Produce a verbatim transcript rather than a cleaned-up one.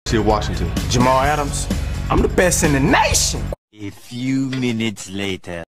of Washington. Jamal Adams, I'm the best in the nation. A few minutes later.